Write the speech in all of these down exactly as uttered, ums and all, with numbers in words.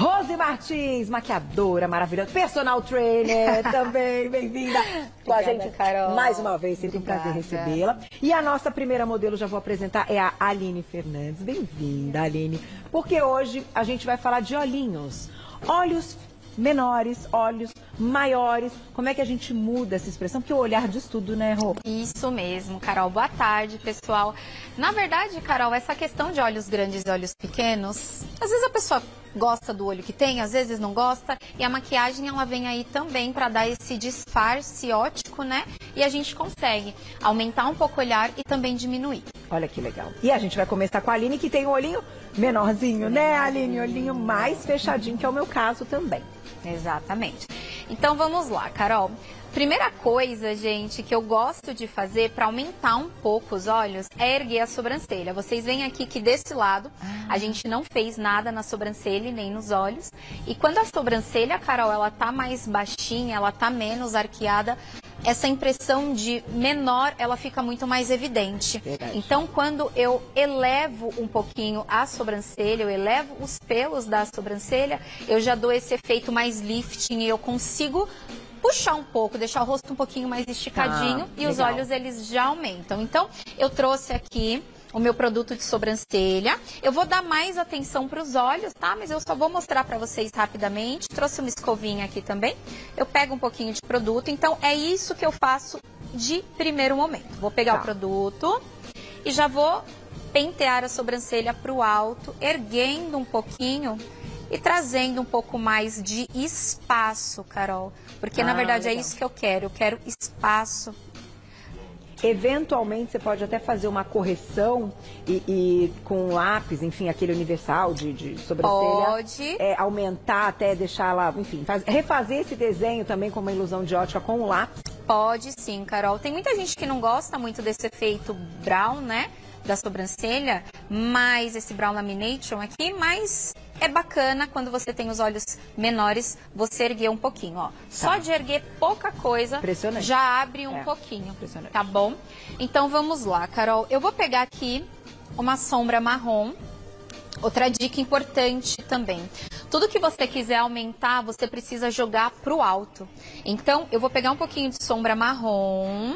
Rose Martins, maquiadora maravilhosa, personal trainer também, bem-vinda com a gente, Carol. Mais uma vez, sempre Obrigada. um prazer recebê-la. E a nossa primeira modelo, já vou apresentar, é a Aline Fernandes. Bem-vinda, Aline, porque hoje a gente vai falar de olhinhos. Olhos menores, olhos maiores. Como é que a gente muda essa expressão? Porque o olhar diz tudo, né, Rô? Isso mesmo, Carol. Boa tarde, pessoal. Na verdade, Carol, essa questão de olhos grandes e olhos pequenos, às vezes a pessoa gosta do olho que tem, às vezes não gosta, e a maquiagem ela vem aí também para dar esse disfarce óptico, né? E a gente consegue aumentar um pouco o olhar e também diminuir. Olha que legal. E a gente vai começar com a Aline, que tem um olhinho menorzinho, né, Aline? Olhinho mais fechadinho, que é o meu caso também. Exatamente. Então vamos lá, Carol. Primeira coisa, gente, que eu gosto de fazer para aumentar um pouco os olhos é erguer a sobrancelha. Vocês veem aqui que desse lado a gente não fez nada na sobrancelha e nem nos olhos. E quando a sobrancelha, Carol, ela tá mais baixinha, ela tá menos arqueada, essa impressão de menor, ela fica muito mais evidente. Verdade. Então, quando eu elevo um pouquinho a sobrancelha, eu elevo os pelos da sobrancelha, eu já dou esse efeito mais lifting e eu consigo puxar um pouco, deixar o rosto um pouquinho mais esticadinho, Ah, e os legal. olhos eles já aumentam. Então, eu trouxe aqui o meu produto de sobrancelha. Eu vou dar mais atenção para os olhos, tá? Mas eu só vou mostrar para vocês rapidamente. Trouxe uma escovinha aqui também. Eu pego um pouquinho de produto. Então, é isso que eu faço de primeiro momento. Vou pegar Tá. o produto e já vou pentear a sobrancelha para o alto, erguendo um pouquinho e trazendo um pouco mais de espaço, Carol. Porque, Ah, na verdade, legal. é isso que eu quero. Eu quero espaço. Eventualmente, você pode até fazer uma correção e, e com um lápis, enfim, aquele universal de, de sobrancelha. Pode. É, aumentar até deixá-la, enfim, faz, refazer esse desenho também com uma ilusão de ótica com o lápis. Pode sim, Carol. Tem muita gente que não gosta muito desse efeito brown, né? Da sobrancelha, mas esse brown lamination aqui, mas é bacana quando você tem os olhos menores, você erguer um pouquinho, ó. Só de erguer pouca coisa, Impressionante. já abre um É, pouquinho, impressionante. tá bom? Então vamos lá, Carol. Eu vou pegar aqui uma sombra marrom. Outra dica importante também. Tudo que você quiser aumentar, você precisa jogar pro alto. Então, eu vou pegar um pouquinho de sombra marrom.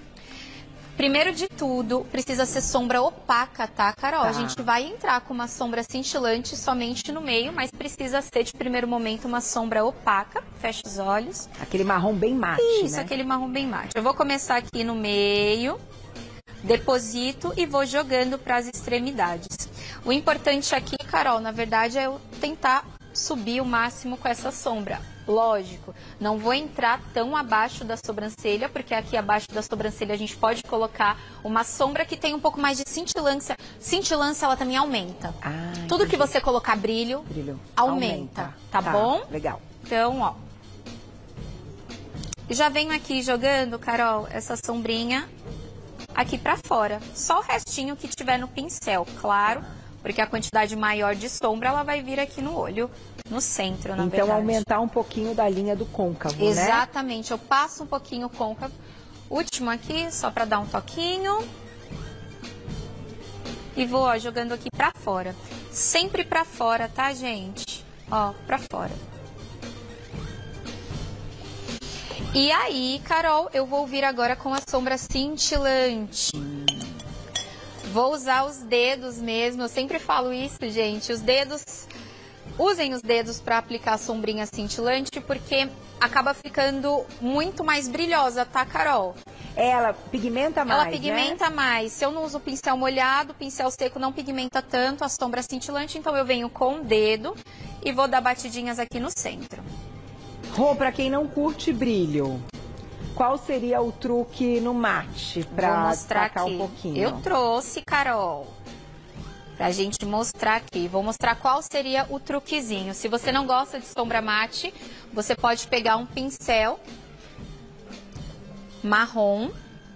Primeiro de tudo, precisa ser sombra opaca, tá, Carol? Tá. A gente vai entrar com uma sombra cintilante somente no meio, mas precisa ser, de primeiro momento, uma sombra opaca. Fecha os olhos. Aquele marrom bem mate, Isso, né? aquele marrom bem mate. Eu vou começar aqui no meio, deposito e vou jogando para as extremidades. O importante aqui, Carol, na verdade, é eu tentar subir o máximo com essa sombra. Lógico, não vou entrar tão abaixo da sobrancelha, porque aqui abaixo da sobrancelha a gente pode colocar uma sombra que tem um pouco mais de cintilância. Cintilância, ela também aumenta. Ah, Tudo que entendi. você colocar brilho, Brilho. aumenta, tá bom? Legal. Então, ó. E já venho aqui jogando, Carol, essa sombrinha aqui pra fora. Só o restinho que tiver no pincel, claro, porque a quantidade maior de sombra, ela vai vir aqui no olho, no centro, na Então, verdade. aumentar um pouquinho da linha do côncavo, né? Exatamente, eu passo um pouquinho o côncavo. Último aqui, só pra dar um toquinho. E vou, ó, jogando aqui pra fora. Sempre pra fora, tá, gente? Ó, pra fora. E aí, Carol, eu vou vir agora com a sombra cintilante. Vou usar os dedos mesmo, eu sempre falo isso, gente. Os dedos, usem os dedos para aplicar a sombrinha cintilante, porque acaba ficando muito mais brilhosa, tá, Carol? Ela pigmenta mais, Ela pigmenta né? mais. Se eu não uso pincel molhado, pincel seco não pigmenta tanto a sombra cintilante, então eu venho com o dedo e vou dar batidinhas aqui no centro. Rô, pra quem não curte brilho, qual seria o truque no mate pra Vou mostrar destacar aqui. um pouquinho? Eu trouxe, Carol, pra gente mostrar aqui. Vou mostrar qual seria o truquezinho. Se você não gosta de sombra mate, você pode pegar um pincel marrom.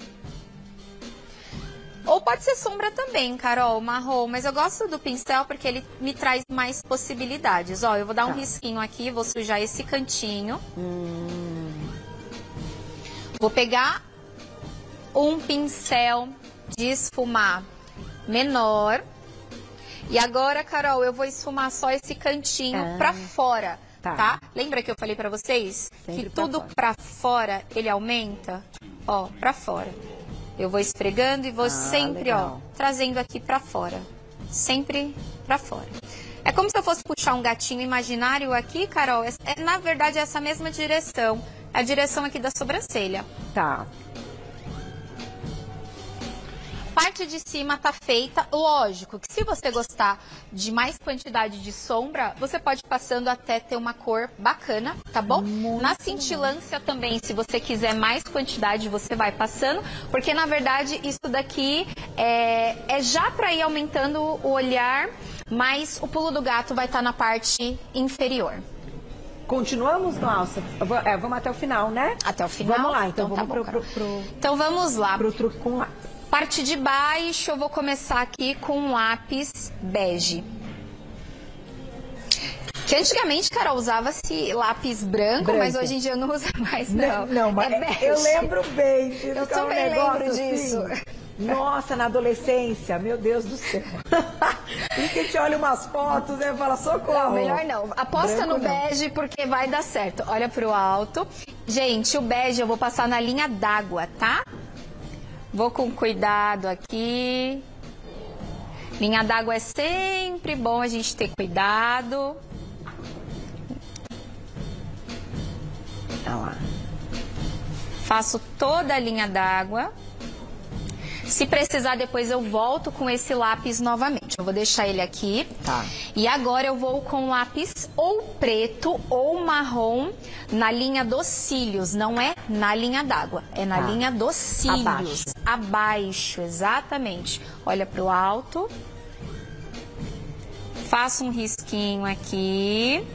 Ou pode ser sombra também, Carol, marrom. Mas eu gosto do pincel porque ele me traz mais possibilidades. Ó, eu vou dar um Tá. risquinho aqui, vou sujar esse cantinho. Hum, Vou pegar um pincel de esfumar menor E agora, Carol, eu vou esfumar só esse cantinho ah, pra fora, tá. tá? Lembra que eu falei pra vocês? Sempre que tudo pra fora. pra fora, ele aumenta? Ó, pra fora. Eu vou esfregando e vou ah, sempre, legal. ó, trazendo aqui pra fora. Sempre pra fora. É como se eu fosse puxar um gatinho imaginário aqui, Carol. É, é, na verdade, é essa mesma direção. É a direção aqui da sobrancelha. Tá. Parte de cima tá feita. Lógico que se você gostar de mais quantidade de sombra, você pode ir passando até ter uma cor bacana, tá bom? Muito na cintilância bom. também, se você quiser mais quantidade, você vai passando. Porque, na verdade, isso daqui é, é já para ir aumentando o olhar, mas o pulo do gato vai estar tá na parte inferior. Continuamos, nossa? É, vamos até o final, né? Até o final? Vamos lá, então, então vamos tá bom, pro, pro, pro... Então vamos lá. Pro truque com lápis. Parte de baixo, eu vou começar aqui com um lápis bege. Que antigamente, Carol, usava-se lápis branco, branco, mas hoje em dia eu não uso mais, não. Não, mas é eu lembro bem. Eu também um lembro disso. Assim. Nossa, na adolescência, meu Deus do céu. E que te olha umas fotos e fala, socorro. Não, melhor não. Aposta branco, no bege, não. porque vai dar certo. Olha pro alto. Gente, o bege eu vou passar na linha d'água, tá? Vou com cuidado aqui. Linha d'água é sempre bom a gente ter cuidado. Olha lá. Faço toda a linha d'água. Se precisar, depois eu volto com esse lápis novamente. Eu vou deixar ele aqui. Tá. E agora eu vou com lápis ou preto ou marrom na linha dos cílios. Não é na linha d'água, é na tá. linha dos cílios. Abaixo. Abaixo, exatamente. Olha pro alto. Faço um risquinho aqui.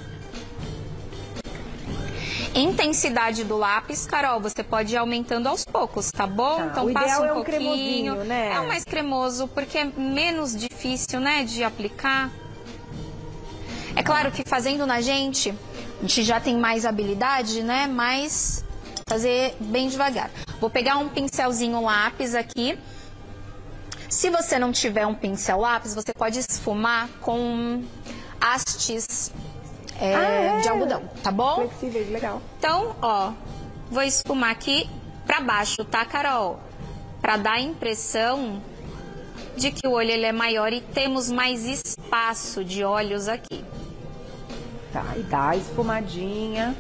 Intensidade do lápis, Carol, você pode ir aumentando aos poucos, tá bom? Tá. Então o passa ideal um é um pouquinho. cremosinho, né? É o mais cremoso, porque é menos difícil, né, de aplicar. É claro que fazendo na gente, a gente já tem mais habilidade, né? Mas fazer bem devagar. Vou pegar um pincelzinho lápis aqui. Se você não tiver um pincel lápis, você pode esfumar com hastes é, ah, é? de algodão, tá bom? Flexível, legal. Então, ó, vou esfumar aqui pra baixo, tá, Carol? Pra dar a impressão de que o olho ele é maior e temos mais espaço de olhos aqui. Tá, e dá a esfumadinha.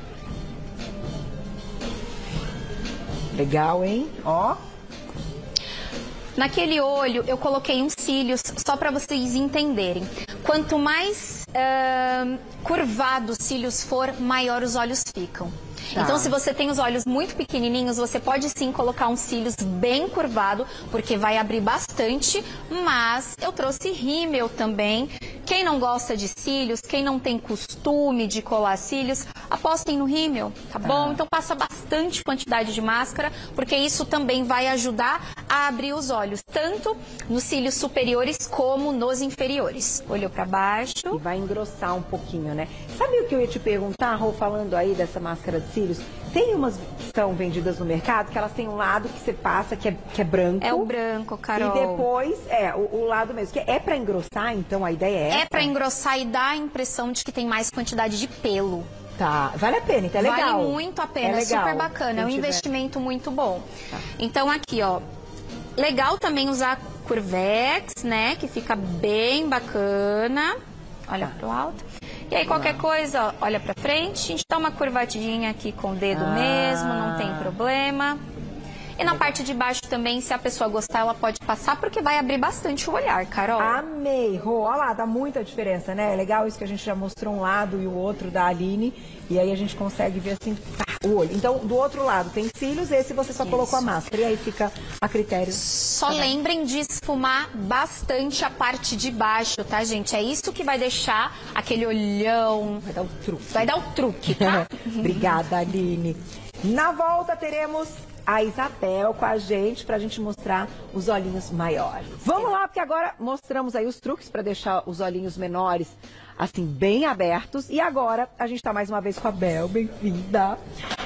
Legal, hein? Ó. Naquele olho, eu coloquei uns cílios, só para vocês entenderem. Quanto mais uh, curvado os cílios for, maior os olhos ficam. Tá. Então, se você tem os olhos muito pequenininhos, você pode sim colocar uns cílios bem curvado, porque vai abrir bastante, mas eu trouxe rímel também. Quem não gosta de cílios, quem não tem costume de colar cílios, apostem no rímel, tá bom? Ah. Então passa bastante quantidade de máscara, porque isso também vai ajudar a abrir os olhos, tanto nos cílios superiores como nos inferiores. Olhou pra baixo. E vai engrossar um pouquinho, né? Sabe o que eu ia te perguntar, Rô, falando aí dessa máscara de cílios? Tem umas que são vendidas no mercado que elas têm um lado que você passa que é, que é branco. É o branco, Carol. E depois, é, o, o lado mesmo. Que é pra engrossar, então a ideia é essa? É pra engrossar e dar a impressão de que tem mais quantidade de pelo. Tá, vale a pena, então é legal. Vale muito a pena, é, é super bacana, é um investimento muito bom. Tá. Então aqui, ó, legal também usar Curvex, né, que fica bem bacana. Olha tá. pro alto. E aí qualquer coisa, ó, olha pra frente, a gente dá uma curvadinha aqui com o dedo ah. mesmo, não tem problema. E na parte de baixo também, se a pessoa gostar, ela pode passar, porque vai abrir bastante o olhar, Carol. Amei, Rô. Olha lá, dá muita diferença, né? É legal isso que a gente já mostrou um lado e o outro da Aline. E aí a gente consegue ver assim, tá, o olho. Então, do outro lado tem cílios, esse você só isso. colocou a máscara. E aí fica a critério. Só tá lembrem de esfumar bastante a parte de baixo, tá, gente? É isso que vai deixar aquele olhão... Vai dar o truque. Vai dar o truque, tá? Obrigada, Aline. Na volta teremos a Isabel com a gente pra gente mostrar os olhinhos maiores. Vamos lá, porque agora mostramos aí os truques para deixar os olhinhos menores assim bem abertos. E agora a gente tá mais uma vez com a Bel, bem-vinda.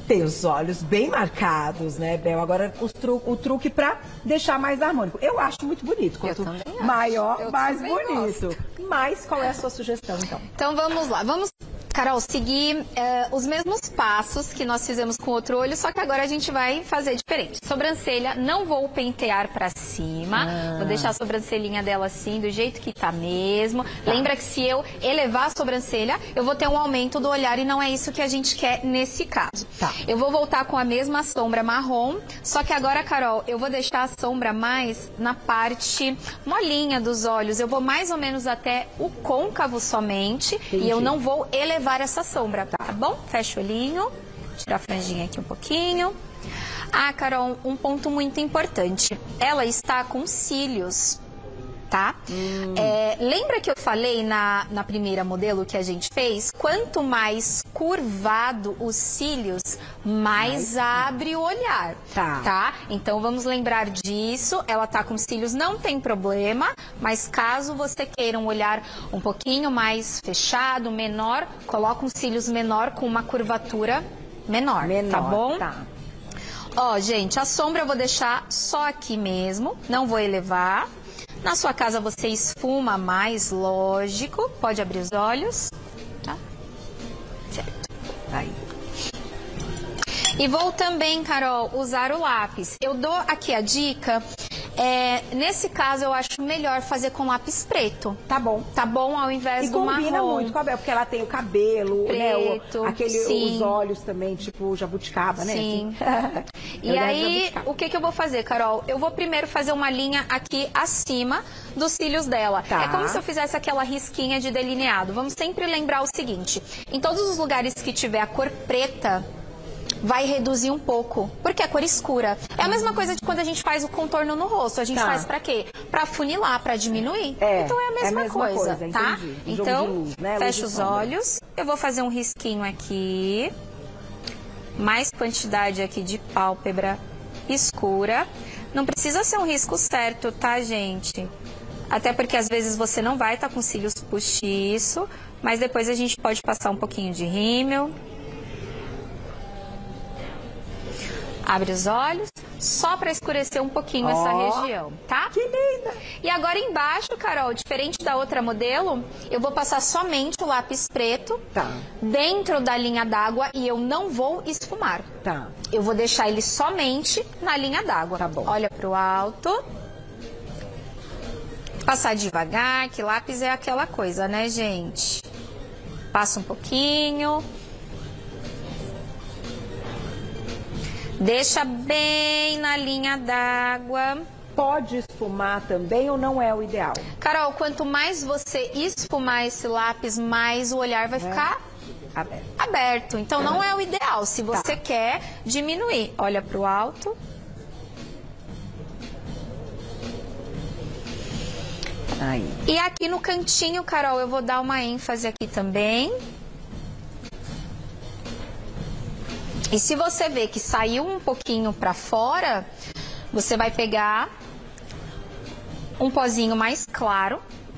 tem os olhos bem marcados, né, Bel? Agora os tru o truque pra deixar mais harmônico. Eu acho muito bonito. Quanto maior, Eu mais bonito. Gosto. Mas qual é a sua sugestão, então? Então vamos lá. Vamos, Carol, seguir uh, os mesmos passos que nós fizemos com o outro olho, só que agora a gente vai fazer diferente. Sobrancelha, não vou pentear pra cima. Ah. Vou deixar a sobrancelhinha dela assim, do jeito que tá mesmo. Tá. Lembra que se eu elevar a sobrancelha, eu vou ter um aumento do olhar e não é isso que a gente quer nesse caso. Tá. Eu vou voltar com a mesma sombra marrom, só que agora, Carol, eu vou deixar a sombra mais na parte molinha dos olhos. Eu vou mais ou menos até o côncavo somente. Entendi. E eu não vou elevar essa sombra, tá bom? Fecha o olhinho, tirar a franjinha aqui um pouquinho. Ah, Carol, um ponto muito importante. Ela está com cílios, tá? Hum. É, lembra que eu falei na, na primeira modelo que a gente fez? Quanto mais curvado os cílios, mais, mais abre o olhar, tá. tá? Então vamos lembrar disso. Ela tá com cílios, não tem problema, mas caso você queira um olhar um pouquinho mais fechado, menor, coloca um cílios menor com uma curvatura menor, menor tá bom? Tá. Ó, gente, a sombra eu vou deixar só aqui mesmo, não vou elevar. Na sua casa você esfuma mais, lógico. Pode abrir os olhos, tá? Certo. Aí. E vou também, Carol, usar o lápis. Eu dou aqui a dica. É, nesse caso, eu acho melhor fazer com lápis preto. Tá bom. Tá bom, ao invés e do marrom. E combina muito com a Bel, porque ela tem o cabelo, preto, né? O, aquele, sim. Os olhos também, tipo jabuticaba, né? Sim. Assim. E aí, o que que eu vou fazer, Carol? Eu vou primeiro fazer uma linha aqui acima dos cílios dela. Tá. É como se eu fizesse aquela risquinha de delineado. Vamos sempre lembrar o seguinte. Em todos os lugares que tiver a cor preta, vai reduzir um pouco, porque é cor escura. É a mesma coisa de quando a gente faz o contorno no rosto. A gente tá. faz pra quê? Pra funilar, pra diminuir. É, então é a mesma, é a mesma coisa, coisa, tá? Um então, luz, né? Fecha os olhos. Eu vou fazer um risquinho aqui. Mais quantidade aqui de pálpebra escura. Não precisa ser um risco certo, tá, gente? Até porque às vezes você não vai estar tá com cílios postiço, mas depois a gente pode passar um pouquinho de rímel. Abre os olhos, só para escurecer um pouquinho oh, essa região, tá? Que linda! E agora embaixo, Carol, diferente da outra modelo, eu vou passar somente o lápis preto tá. dentro da linha d'água e eu não vou esfumar. Tá. Eu vou deixar ele somente na linha d'água. Tá bom. Olha pro alto. Passar devagar, que lápis é aquela coisa, né, gente? Passa um pouquinho. Deixa bem na linha d'água. Pode esfumar também ou não é o ideal? Carol, quanto mais você esfumar esse lápis, mais o olhar vai é. ficar aberto. aberto. Então uhum. não é o ideal. Se você tá. quer diminuir, olha para o alto. Aí. E aqui no cantinho, Carol, eu vou dar uma ênfase aqui também. E se você vê que saiu um pouquinho para fora, você vai pegar um pozinho mais claro.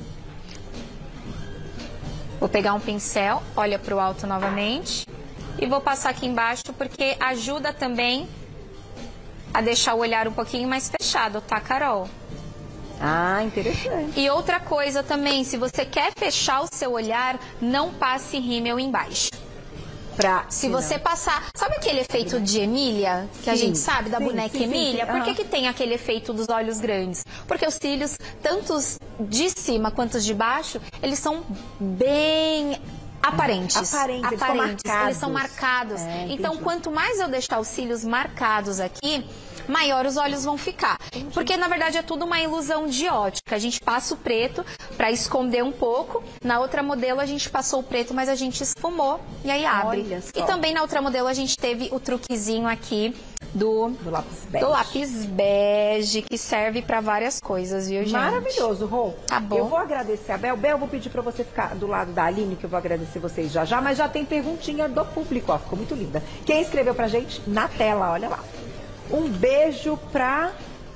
Vou pegar um pincel, olha para o alto novamente. E vou passar aqui embaixo porque ajuda também a deixar o olhar um pouquinho mais fechado, tá, Carol? Ah, interessante. E outra coisa também, se você quer fechar o seu olhar, não passe rímel embaixo. Pra, se você não. passar... Sabe aquele efeito de Emília? Que sim, a gente sabe, da sim, boneca sim, Emília? Sim, sim. Por que uhum. que tem aquele efeito dos olhos grandes? Porque os cílios, tantos de cima quanto de baixo, eles são bem... Aparentes. Aparentes, Aparentes. Eles, eles são marcados. É, então, quanto mais eu deixar os cílios marcados aqui, maior os olhos vão ficar. Entendi. Porque, na verdade, é tudo uma ilusão de ótica. A gente passa o preto para esconder um pouco. Na outra modelo, a gente passou o preto, mas a gente esfumou e aí abre. E também na outra modelo, a gente teve o truquezinho aqui do, do, lápis, bege. do lápis bege, que serve para várias coisas, viu, gente? Maravilhoso, Rô. Tá bom. Eu vou agradecer a Bel. Bel, eu vou pedir para você ficar do lado da Aline, que eu vou agradecer vocês já já, mas já tem perguntinha do público, ó. Ficou muito linda. Quem escreveu pra gente? Na tela, olha lá. Um beijo pra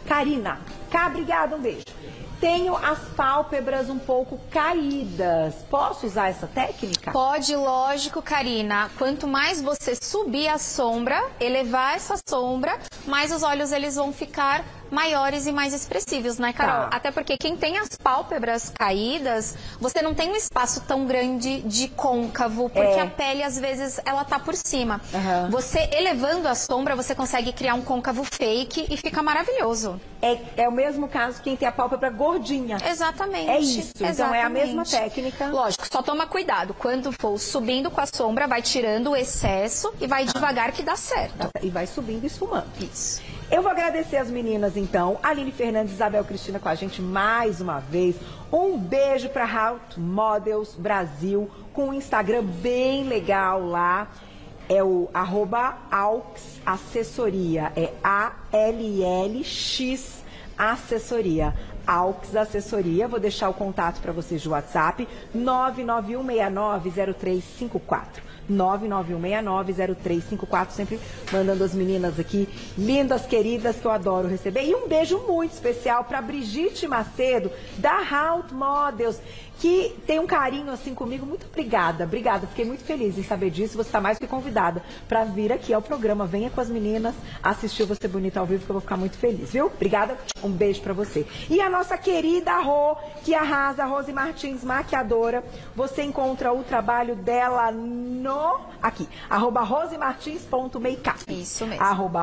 Karina. Cá, obrigada, um beijo. Tenho as pálpebras um pouco caídas. Posso usar essa técnica? Pode, lógico, Karina. Quanto mais você subir a sombra, elevar essa sombra, mais os olhos eles vão ficar maiores e mais expressivos, né, Carol? Tá. Até porque quem tem as pálpebras caídas, você não tem um espaço tão grande de côncavo, porque É. a pele, às vezes, ela tá por cima. Uhum. Você, elevando a sombra, você consegue criar um côncavo fake e fica maravilhoso. É, é o mesmo caso quem tem a pálpebra gordinha. Exatamente. É isso, então é a mesma Exatamente. técnica. Lógico, só toma cuidado. Quando for subindo com a sombra, vai tirando o excesso e vai devagar que dá certo. E vai subindo e esfumando. Isso. Eu vou agradecer as meninas, então. Aline Fernandes e Isabel Cristina com a gente mais uma vez. Um beijo para Hot Models Brasil, com um Instagram bem legal lá. É o arroba Alx Assessoria. É A L L X Assessoria. Alx Assessoria. Vou deixar o contato para vocês de WhatsApp. nove nove um seis nove zero três cinco quatro. nove nove um seis nove zero três cinco quatro, sempre mandando as meninas aqui, lindas, queridas, que eu adoro receber. E um beijo muito especial para Brigitte Macedo, da Hot Models, que tem um carinho assim comigo. Muito obrigada, obrigada. Fiquei muito feliz em saber disso. Você está mais que convidada para vir aqui ao programa. Venha com as meninas assistir o Você Bonita ao vivo, que eu vou ficar muito feliz, viu? Obrigada, um beijo para você. E a nossa querida Rô, que arrasa, Rose Martins, maquiadora. Você encontra o trabalho dela no... Aqui, arroba rosemartins.makeup. Isso mesmo. Arroba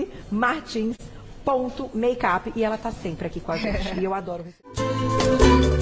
rosemartins.makeup. E ela tá sempre aqui com a gente. E eu adoro receber.